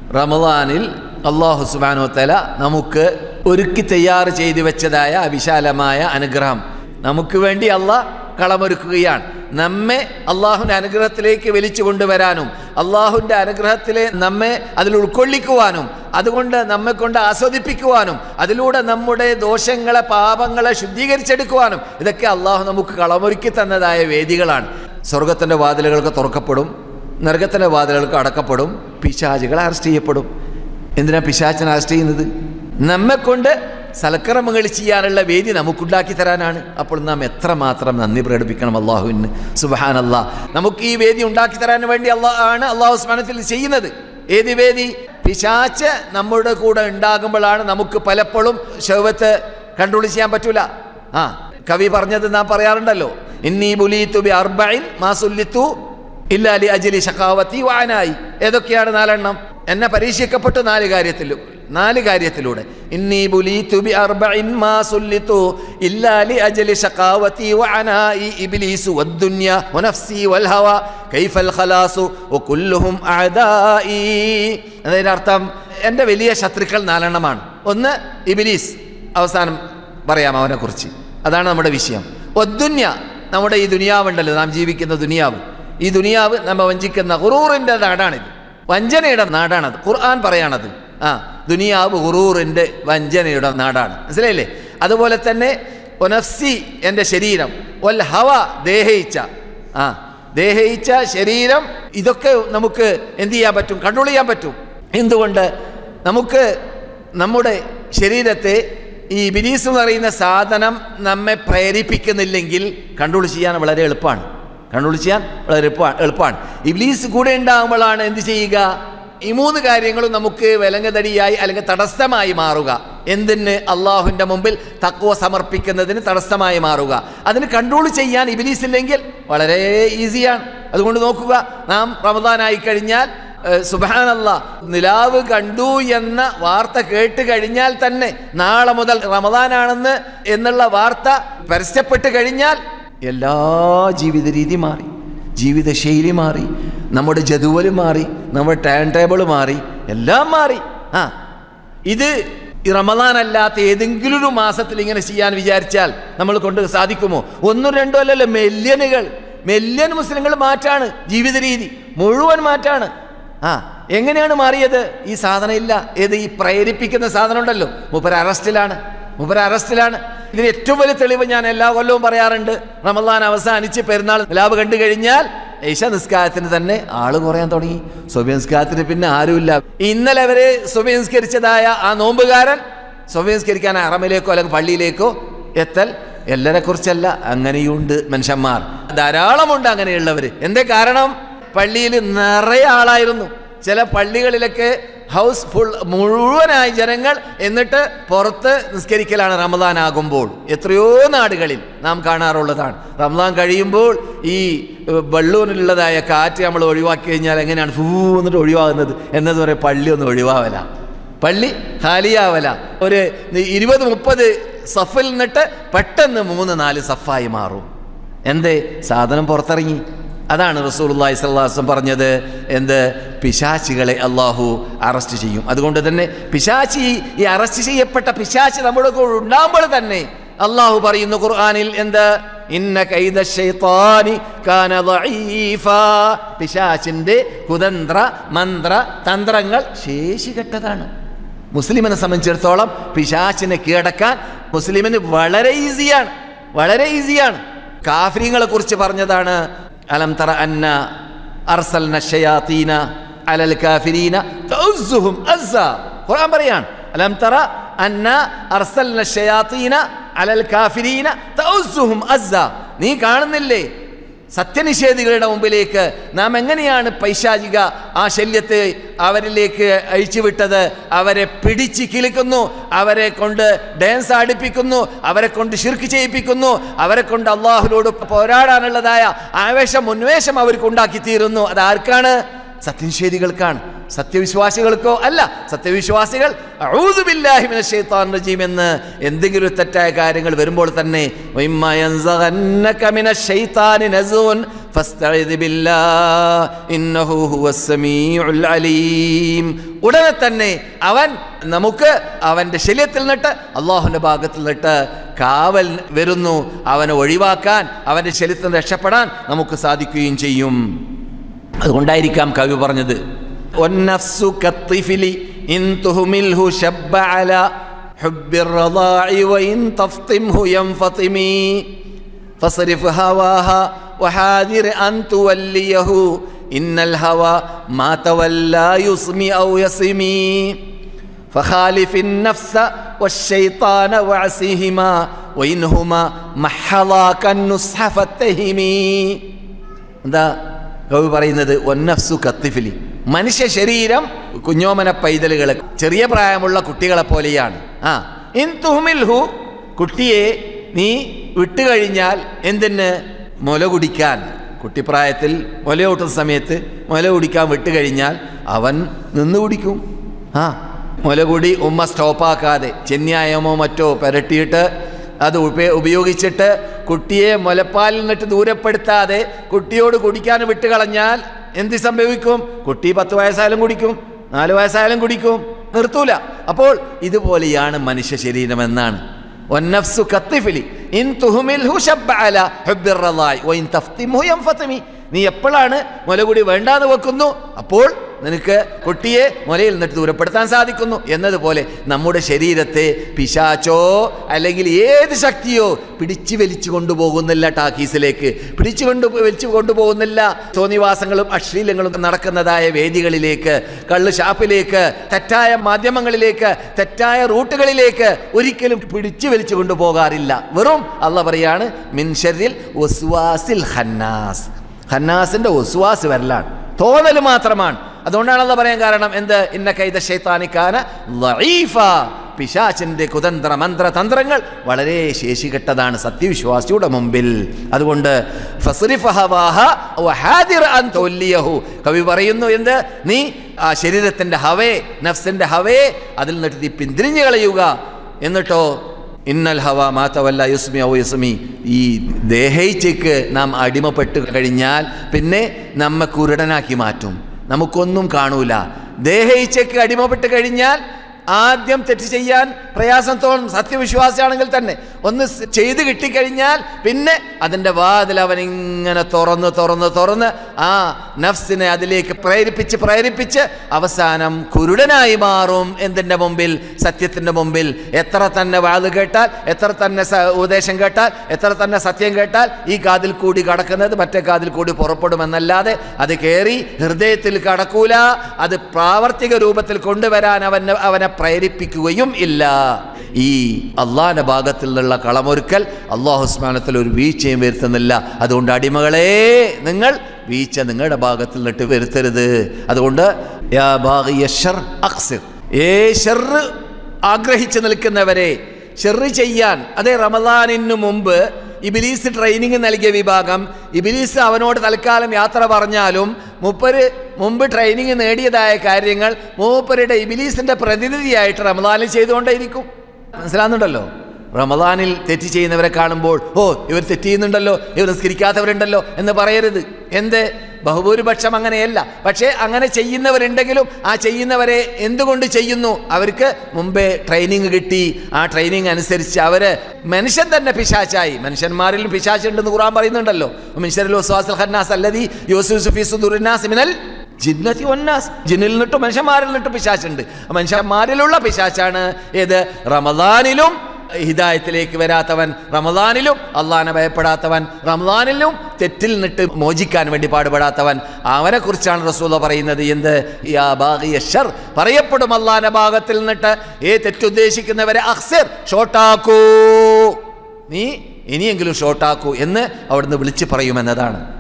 റമദാനിൽ അല്ലാഹു സുബ്ഹാനഹു വ തആല നമുക്ക് ഒരുക്കി തയ്യാർ ചെയ്തു വെച്ചതായ വിശാലമായ അനുഗ്രഹം നമുക്ക് വേണ്ടി അള്ളാഹ് കളമൊരുക്കുകയാണ്. നമ്മെ അള്ളാഹുവിൻ്റെ അനുഗ്രഹത്തിലേക്ക് വലിച്ചു കൊണ്ടുവരാനും അള്ളാഹുവിൻ്റെ അനുഗ്രഹത്തിലെ നമ്മെ അതിൽ ഉൾക്കൊള്ളിക്കുവാനും അതുകൊണ്ട് നമ്മെ കൊണ്ട് ആസ്വദിപ്പിക്കുവാനും അതിലൂടെ നമ്മുടെ ദോഷങ്ങളെ പാപങ്ങളെ ശുദ്ധീകരിച്ചെടുക്കുവാനും ഇതൊക്കെ അള്ളാഹു നമുക്ക് കളമൊരുക്കി തന്നതായ വേദികളാണ്. സ്വർഗത്തിൻ്റെ വാതിലുകൾക്ക് തുറക്കപ്പെടും, നരകത്തിൻ്റെ വാതിലുകൾക്ക് അടക്കപ്പെടും, പിശാചുകൾ അറസ്റ്റ് ചെയ്യപ്പെടും. എന്തിനാ പിശാചിനെ അറസ്റ്റ് ചെയ്യുന്നത്? നമ്മെക്കൊണ്ട് സൽക്കർമ്മങ്ങൾ ചെയ്യാനുള്ള വേദി നമുക്കുണ്ടാക്കി തരാനാണ്. അപ്പോൾ നാം എത്രമാത്രം നന്ദി പ്രകടിപ്പിക്കണം അള്ളാഹുവിന്. സുബ്ഹാനല്ലാഹ്, നമുക്ക് ഈ വേദി ഉണ്ടാക്കി തരാൻ വേണ്ടി അള്ളാഹു സുബ്ഹാനഹു ചെയ്യുന്നത്. ഏത് വേദി? പിശാച് നമ്മുടെ കൂടെ ഉണ്ടാകുമ്പോഴാണ് നമുക്ക് പലപ്പോഴും ശൗവത്ത് കൺട്രോൾ ചെയ്യാൻ പറ്റൂല. കവി പറഞ്ഞത് നാം പറയാറുണ്ടല്ലോ, ഇന്നി ബുലീതു ബി അർബഇൻ മാ സുല്ലിതു ഇല്ലാ ലി അജ്ലി ശഖാവതി വഅനായി. ഏതൊക്കെയാണ് 4 എണ്ണം? എന്നെ പരീക്ഷിക്കപ്പെട്ടു 4 കാര്യത്തിലൂടെ. ഇന്നി ബുലീതു ബി അർബഇൻ മാ സുല്ലിതു ഇല്ലാ ലി അജ്ലി ശഖാവതി വഅനായി ഇബ്ലീസു വദ്ദുനിയ വനഫ്സി വൽഹവ കൈഫൽ ഖലാസു വകുല്ലുഹും അഅദായി. അതിന്റെ അർത്ഥം എൻ്റെ വലിയ ശത്രുക്കൾ 4 എണ്ണമാണ്. ഒന്ന് ഇബ്ലീസ്, അവസാനം പറയാം അവനെക്കുറിച്ച്, അതാണ് നമ്മുടെ വിഷയം. വദ്ദുനിയ, നമ്മുടെ ഈ ദുനിയാവുണ്ടല്ലോ, നാം ജീവിക്കുന്ന ദുനിയാവ്, ഈ ദുനിയാവ് നമ്മെ വഞ്ചിക്കുന്ന ഗുറൂറിൻ്റെ നാടാണിത്, വഞ്ചനയുടെ നാടാണത്. ഖുർആൻ പറയാണത്. ദുനിയാവ് ഗുറൂറിൻ്റെ വഞ്ചനയുടെ നാടാണ്. മനസ്സിലായില്ലേ? അതുപോലെ തന്നെ ഒനഫ്സി, എൻ്റെ ശരീരം, വൽ ഹവ, ദേഹയിച്ച ശരീരം, ഇതൊക്കെ നമുക്ക് എന്ത് ചെയ്യാൻ പറ്റും? കൺട്രോൾ ചെയ്യാൻ പറ്റും. എന്തുകൊണ്ട്? നമുക്ക് നമ്മുടെ ശരീരത്തെ ഈ ഇബ്ലീസ് എന്ന് പറയുന്ന സാധനം നമ്മെ പ്രേരിപ്പിക്കുന്നില്ലെങ്കിൽ കൺട്രോൾ ചെയ്യാൻ വളരെ എളുപ്പമാണ്. ഇബ്ലീസ് കൂടെ ഉണ്ടാകുമ്പോഴാണ് എന്ത് ചെയ്യുക? ഈ 3 കാര്യങ്ങളും നമുക്ക് വിലങ്ങതടിയായി അല്ലെങ്കിൽ തടസ്സമായി മാറുക. എന്തിന്? അള്ളാഹുവിൻ്റെ മുമ്പിൽ തഖ്വ സമർപ്പിക്കുന്നതിന് തടസ്സമായി മാറുക. അതിന് കൺട്രോൾ ചെയ്യാൻ ഇബ്ലീസ് ഇല്ലെങ്കിൽ വളരെ ഈസിയാണ്. അതുകൊണ്ട് നോക്കുക, നാം റമദാനായി കഴിഞ്ഞാൽ സുബ്ഹാനല്ലാഹ്, നിലാവ് കണ്ടു എന്ന വാർത്ത കേട്ട് കഴിഞ്ഞാൽ തന്നെ നാളെ മുതൽ റമദാനാണെന്ന് എന്നുള്ള വാർത്ത പരസ്യപ്പെട്ട് കഴിഞ്ഞാൽ എല്ലാ ജീവിത രീതി മാറി, ജീവിതശൈലി മാറി, നമ്മുടെ ജദുവല് മാറി, നമ്മുടെ ടൈം ടേബിൾ മാറി, എല്ലാം മാറി. ഇത് റമദാൻ അല്ലാത്ത ഏതെങ്കിലും ഒരു മാസത്തിൽ ഇങ്ങനെ ചെയ്യാൻ വിചാരിച്ചാൽ നമ്മൾ കൊണ്ട് സാധിക്കുമോ? 1 2 അല്ലല്ലോ, മില്യൺ മുസ്ലിങ്ങൾ മാറ്റാണ് ജീവിത രീതി, മുഴുവൻ മാറ്റാണ്. എങ്ങനെയാണ് മാറിയത്? ഈ സാധനം ഇല്ല. ഏത്? ഈ പ്രേരിപ്പിക്കുന്ന സാധനം ഉണ്ടല്ലോ. മൂപ്പര് അറസ്റ്റിലാണ്. ഇതിന് ഏറ്റവും വലിയ തെളിവ് ഞാൻ എല്ലാ കൊല്ലവും പറയാറുണ്ട്. റമദാൻ അവസാനിച്ച് പെരുന്നാൾ നിലാവ് കണ്ടു കഴിഞ്ഞാൽ ഇശ നിസ്കാരത്തിന് തന്നെ ആള് കുറയാൻ തുടങ്ങി. സുബഹി നിസ്കാരത്തിന് പിന്നെ ആരുമില്ല. ഇന്നലെ വരെ സുബഹി നിസ്കരിച്ചതായ ആ നോമ്പുകാരൻ സുബഹി നിസ്കരിക്കാൻ ഹറമിലേക്കോ അല്ലെങ്കിൽ പള്ളിയിലേക്കോ എത്തൽ എല്ലാരെ കുറിച്ചല്ല, അങ്ങനെയുണ്ട് മനുഷ്യന്മാർ, ധാരാളമുണ്ട് അങ്ങനെയുള്ളവർ. എന്തേ കാരണം? പള്ളിയിൽ നിറയെ ആളായിരുന്നു. ചില പള്ളികളിലൊക്കെ ഹൗസ് ഫുൾ, മുഴുവനായി ജനങ്ങൾ, എന്നിട്ട് പുറത്ത് നിസ്കരിക്കലാണ് റമദാൻ ആകുമ്പോൾ. എത്രയോ നാടുകളിൽ നാം കാണാറുള്ളതാണ്. റമദാൻ കഴിയുമ്പോൾ ഈ ബള്ളൂനിലുള്ളതായ കാറ്റ് നമ്മൾ ഒഴിവാക്കി കഴിഞ്ഞാൽ എങ്ങനെയാണ് എന്നിട്ട് ഒഴിവാകുന്നത് എന്നതുവരെ പള്ളി ഒന്നും ഒഴിവാവല, പള്ളി ഖാലിയാവല. ഒരു 20-30 സഫിൽ നിന്നിട്ട് പെട്ടെന്ന് 3-4 സഫായി മാറും. എന്തേ? സാധനം പുറത്തിറങ്ങി. അതാണ് റസൂലുള്ളാഹി സ്വല്ലല്ലാഹു അലൈഹി വസല്ലം പറഞ്ഞത്. എന്ത്? പിശാചികളെ അള്ളാഹു അറസ്റ്റ് ചെയ്യും. അതുകൊണ്ട് തന്നെ ഈ അറസ്റ്റ് ചെയ്യപ്പെട്ട പിശാച് നമ്മുടെ കൂടെ ഉണ്ടാകുമ്പോൾ തന്നെ അള്ളാഹു പറയുന്നു ഖുർആനിൽ, എന്ത്? ഇന്ന കൈദ ശൈത്താനി കാന ദഈഫാ. പിശാചിന്റെ കുതന്ത്ര മന്ത്ര തന്ത്രങ്ങൾ ശേഷികെട്ടതാണ്. മുസ്ലിമിനെ സംബന്ധിച്ചിടത്തോളം പിശാചിനെ കീഴടക്കാൻ മുസ്ലിമിന് വളരെ ഈസിയാണ്. കാഫിരീങ്ങളെ കുറിച്ച് പറഞ്ഞതാണ്, അലം തറ അന്ന അർസൽന ശയാതീന അലൽ കാഫിരീന തഉസ്സുഹും അസ്സാ. ഖുർആൻ പറയാണ്, അലം തറ അന്ന അർസൽന ശയാതീന അലൽ കാഫിരീന തഉസ്സുഹും അസ്സാ. നീ കാണുന്നില്ലേ സത്യനിഷേധികളുടെ മുമ്പിലേക്ക് നാം എങ്ങനെയാണ് പൈശാചിക ആ ശല്യത്തെ അവരിലേക്ക് അഴിച്ചുവിട്ടത്? അവരെ പിടിച്ച് കിളിക്കുന്നു, അവരെ കൊണ്ട് ഡാൻസ് ആടിപ്പിക്കുന്നു, അവരെ കൊണ്ട് ശിർക്ക് ചെയ്യിപ്പിക്കുന്നു, അവരെ കൊണ്ട് അള്ളാഹുവിനോട് പോരാടാനുള്ളതായ ഉന്മേഷം അവർക്ക് ഉണ്ടാക്കി തീരുന്നു. അതാർക്കാണ്? സത്യനിഷേധികൾക്കാണ്. സത്യവിശ്വാസികൾക്കോ അല്ല. സത്യവിശ്വാസികൾ അഊദു ബില്ലാഹി മിനശ് ശൈത്താനിർ റജീം എന്ന് എന്തെങ്കിലും തെറ്റായ കാര്യങ്ങൾ വരുമ്പോൾ തന്നെ വഇമ്മാ യൻസഗന്നക മിനശ് ശൈത്താനി നസ്ഉൻ ഫസ്തഇദ് ബില്ലാഹ് ഇന്നഹു ഹുവസ് സമീഉൽ അലീം. ഉടനെ തന്നെ അവൻ നമുക്ക് അവൻ്റെ ശല്യത്തിൽ നിന്നിട്ട് അള്ളാഹുവിൻ്റെ ഭാഗത്തിൽ നിന്നിട്ട് കാവൽ വരുന്നു. അവനെ ഒഴിവാക്കാൻ, അവൻ്റെ ശല്യത്തിൽ നിന്ന് രക്ഷപ്പെടാൻ നമുക്ക് സാധിക്കുകയും ചെയ്യും. അതുകൊണ്ടായിരിക്കാം കവി പറഞ്ഞത് വന്നഫ്സു കത്തിഫിലി ഇൻ തുഹ്മിൽഹു ശബ്ബ അലാ ഹുബ്ബിർ റളാഇ വഇൻ തഫ്തിംഹു യൻഫതിമി ഫസ്രിഫ് ഹവാഹ വഹാദിർ അൻ തുവല്ലിയഹു ഇന്നൽ ഹവാ മാ തവല്ലാ യുസ്മി ഔ യസ്മി ഫഖാലിഫിൻ നഫ്സ വശൈത്താന വഅസിഹിമാ വഇൻഹുമാ മഹളാക നുസ്ഹ ഫത്തഹിമി. എന്താ കവി പറയുന്നത്? വന്നഫ്സു കത്തിഫിലി, മനുഷ്യ ശരീരം കുഞ്ഞോമന പൈതലുകൾ, ചെറിയ പ്രായമുള്ള കുട്ടികളെ പോലെയാണ്. ഇൻ തുഹ്മിൽഹു, കുട്ടിയെ നീ വിട്ടുകഴിഞ്ഞാൽ, എന്തിന്? മുല കുടിക്കാൻ. കുട്ടിപ്രായത്തിൽ മുലയൂട്ടുന്ന സമയത്ത് മുല കുടിക്കാൻ വിട്ടുകഴിഞ്ഞാൽ അവൻ നിന്ന് കുടിക്കും. മുലകുടി ഉമ്മ സ്റ്റോപ്പാക്കാതെ ചെന്യായമോ മറ്റോ പുരട്ടിയിട്ട് അത് ഉപയോഗിച്ചിട്ട് കുട്ടിയെ മുലപ്പാലിൽ നിന്നിട്ട് ദൂരപ്പെടുത്താതെ കുട്ടിയോട് കുടിക്കാൻ വിട്ടുകളഞ്ഞാൽ എന്ത് സംഭവിക്കും? കുട്ടി 10 വയസ്സായാലും കുടിക്കും, 4 വയസ്സായാലും കുടിക്കും, നിർത്തൂല. അപ്പോൾ ഇതുപോലെയാണ് മനുഷ്യ ശരീരം എന്നാണ്. വന്നഫ്സു കത്തിഫിലി ഇൻ തുഹ്മിൽഹു ശബ്ബ അലാ ഹുബ്ബിർ റളാഇ വഇൻ തഫ്തിംഹു യൻഫതിമി. നീ എപ്പോഴാണ് മുലകുടി വേണ്ടാന്ന് വെക്കുന്നു, അപ്പോൾ നിനക്ക് കുട്ടിയെ മുലയിൽ നിന്നിട്ട് ദൂരപ്പെടുത്താൻ സാധിക്കുന്നു. എന്നതുപോലെ നമ്മുടെ ശരീരത്തെ പിശാചോ അല്ലെങ്കിൽ ഏത് ശക്തിയോ പിടിച്ചു വലിച്ചു കൊണ്ടുപോകുന്നില്ല ടാക്കീസിലേക്ക്, വലിച്ചു കൊണ്ടുപോകുന്നില്ല തോന്നിവാസങ്ങളും അശ്ലീലങ്ങളും നടക്കുന്നതായ വേദികളിലേക്ക്, കള്ള് ഷാപ്പിലേക്ക്, തെറ്റായ മാധ്യമങ്ങളിലേക്ക്, തെറ്റായ റൂട്ടുകളിലേക്ക് ഒരിക്കലും പിടിച്ചു വലിച്ചു കൊണ്ടുപോകാറില്ല. വെറും അള്ളാഹ് പറയാണ് മിൻ ശർരിൽ വസ്വാസിൽ ഖന്നാസ്. ഖന്നാസിന്റെ വസ്വാസ് വരലാണ്, തോന്നൽ മാത്രമാണ്. അതുകൊണ്ടാണ് അള്ളാഹ് പറയാൻ കാരണം എന്ത്? ഇന്ന കൈദ ശൈത്താനി കാന ളഈഫ. പിശാചിന്റെ കുതന്ത്ര മന്ത്രതന്ത്രങ്ങൾ വളരെ ശേഷികെട്ടതാണ് സത്യവിശ്വാസിയുടെ മുമ്പിൽ. അതുകൊണ്ട് ഫസ്രിഫ് ഹവാഹ വഹാദിർ അൻ തുവല്ലിയഹു. കവി പറയുന്നു എന്ത്? നീ ആ ശരീരത്തിന്റെ ഹവേ, നഫ്സിന്റെ ഹവേ, അതിൽ നിന്നിട്ട് നീ പിന്തിരിഞ്ഞു കളയുക. എന്നിട്ടോ ഇന്നൽ ഹവ മാ തവല്ല യുസ്മി ഔ യസ്മി. ഈ ദേഹേച്ഛയ്ക്ക് നാം അടിമപ്പെട്ട് കഴിഞ്ഞാൽ പിന്നെ നമ്മെ കുരുടനാക്കി മാറ്റും, നമുക്കൊന്നും കാണൂല. ദേഹേച്ഛയ്ക്ക് അടിമപ്പെട്ട് കഴിഞ്ഞാൽ ആദ്യം തെറ്റ് ചെയ്യാൻ പ്രയാസം തോന്നും. സത്യവിശ്വാസിയാണെങ്കിൽ തന്നെ ഒന്ന് ചെയ്ത് കിട്ടിക്കഴിഞ്ഞാൽ പിന്നെ അതിൻ്റെ വാതിൽ അവനിങ്ങനെ തുറന്ന് ആ നഫ്സിനെ അതിലേക്ക് പ്രേരിപ്പിച്ച് അവസാനം കുരുടനായി മാറും. എന്തിൻ്റെ മുമ്പിൽ? സത്യത്തിൻ്റെ മുമ്പിൽ. എത്ര തന്നെ വാത് കേട്ടാൽ, എത്ര തന്നെ ഉപദേശം കേട്ടാൽ, എത്ര തന്നെ സത്യം കേട്ടാൽ ഈ കാതിൽ കൂടി കടക്കുന്നത് മറ്റേ കാതിൽ കൂടി പുറപ്പെടുമെന്നല്ലാതെ അത് കയറി ഹൃദയത്തിൽ കടക്കൂല. അത് പ്രാവർത്തിക രൂപത്തിൽ കൊണ്ടുവരാൻ അവനെ പ്രേരിപ്പിക്കുകയും ഇല്ല. ഈ അള്ളാഹിന്റെ ഭാഗത്തിൽ നിന്നുള്ള കളമൊരുക്കൽ അള്ളാഹു സുബ്ഹാനഹു ഒരു വീഴ്ചയും വരുത്തുന്നില്ല. അതുകൊണ്ട് അടിമകളെ, നിങ്ങൾ വീഴ്ച നിങ്ങളുടെ ഭാഗത്തിൽ നിന്നിട്ട് വരുത്തരുത്. അതുകൊണ്ട് യാ ബാഗിയ ശർ അഖ്സിർ, ശർറ് ആഗ്രഹിച്ചു നിൽക്കുന്നവരെ, ഷെറ് ചെയ്യാൻ. അതേ റമദാനിന് മുമ്പ് ഇബ്ലീസ് ട്രെയിനിങ് നൽകിയ വിഭാഗം, ഇബ്ലീസ് അവനോട് തൽക്കാലം യാത്ര പറഞ്ഞാലും മൂപ്പര് മുമ്പ് ട്രെയിനിങ് നേടിയതായ കാര്യങ്ങൾ മൂപ്പരുടെ ഇബ്ലീസിന്റെ പ്രതിനിധിയായിട്ട് റമദാനിൽ ചെയ്തുകൊണ്ടേയിരിക്കും. മനസ്സിലാകുന്നുണ്ടല്ലോ? റമദാനിൽ തെറ്റ് ചെയ്യുന്നവരെ കാണുമ്പോൾ ഇവർ തെറ്റ് ചെയ്യുന്നുണ്ടല്ലോ, ഇവർ നിസ്കരിക്കാത്തവരുണ്ടല്ലോ എന്ന് പറയരുത്. എന്ത്? ബഹുഭൂരിപക്ഷം അങ്ങനെയല്ല. പക്ഷേ അങ്ങനെ ചെയ്യുന്നവരുണ്ടെങ്കിലും ആ ചെയ്യുന്നവരെ എന്തുകൊണ്ട് ചെയ്യുന്നു? അവർക്ക് മുമ്പേ ട്രെയിനിങ് കിട്ടി. ആ ട്രെയിനിങ് അനുസരിച്ച് അവര് മനുഷ്യൻ തന്നെ പിശാചായി. മനുഷ്യന്മാരിലും പിശാചുണ്ടെന്ന് ഖുർആൻ പറയുന്നുണ്ടല്ലോ. ജിന്നിൽ നിന്നിട്ടും മനുഷ്യന്മാരിൽ നിന്നിട്ടും പിശാചുണ്ട്. മനുഷ്യന്മാരിലുള്ള പിശാചാണ് ഏത്? റമദാനിലും ഹിദായത്തിലേക്ക് വരാത്തവൻ, റമദാനിലും അള്ളാഹിനെ ഭയപ്പെടാത്തവൻ, റമദാനിലും തെറ്റിൽ നിന്നിട്ട് മോചിക്കാൻ വേണ്ടി പാടുപെടാത്തവൻ, അവനെ കുറിച്ചാണ് റസൂൽ പറയുന്നത്. എന്ത്? യാ ബാഗിയ ശർ, പറയപ്പെടും അള്ളാഹിന്റെ ഭാഗത്തിൽ നിന്നിട്ട് തെറ്റുദ്ദേശിക്കുന്നവരെ അഖ്സിർ, ഷോട്ടാക്കൂ, നീ ഇനിയെങ്കിലും ഷോട്ടാക്കൂ എന്ന് അവിടുന്ന് വിളിച്ചു പറയുമെന്നതാണ്.